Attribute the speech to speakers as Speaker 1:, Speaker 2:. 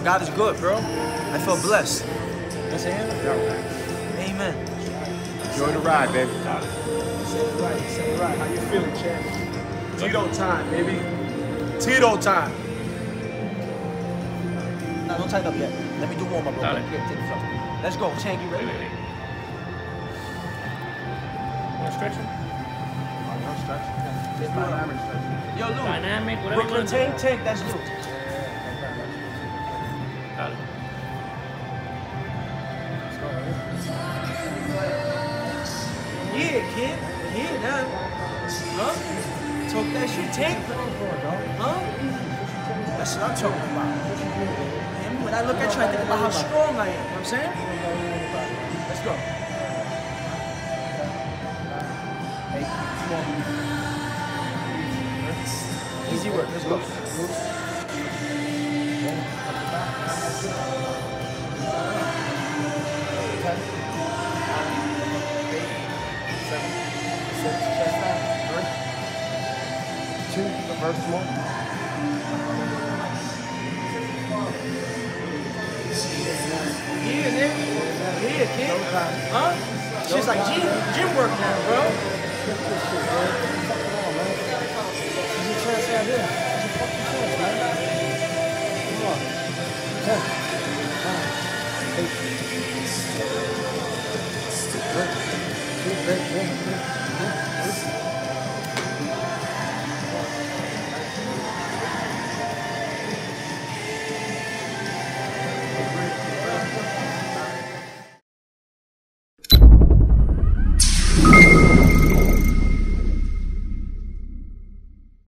Speaker 1: God is good, bro. I feel blessed.
Speaker 2: That's it?
Speaker 1: Amen.
Speaker 2: Enjoy the ride, baby.
Speaker 3: Set right. How you feeling, champ? Tito time, baby. Tito time.
Speaker 1: No, don't tighten up yet. Let me do warm up, bro.
Speaker 4: Dale.
Speaker 1: Here, take the front. Let's go. Tank, you ready?
Speaker 4: Want to stretch him?
Speaker 1: Yo, Lou.
Speaker 4: Dynamic, whatever you
Speaker 1: Brooklyn
Speaker 4: want to
Speaker 1: Tank,
Speaker 4: do.
Speaker 1: Tank, that's Lou.
Speaker 4: Dale.
Speaker 1: Yeah, kid. Yeah, now. Huh? Talk that shit, Tank. Huh? That's what I'm talking about. And when I look at you, I think about how strong I am. You know what I'm saying? Let's go. Hey, come on. Easy work. Let's go.
Speaker 2: First one.
Speaker 1: Yeah, nigga. Yeah, kid. Huh? Shit's like gym work now, bro.
Speaker 2: Come on.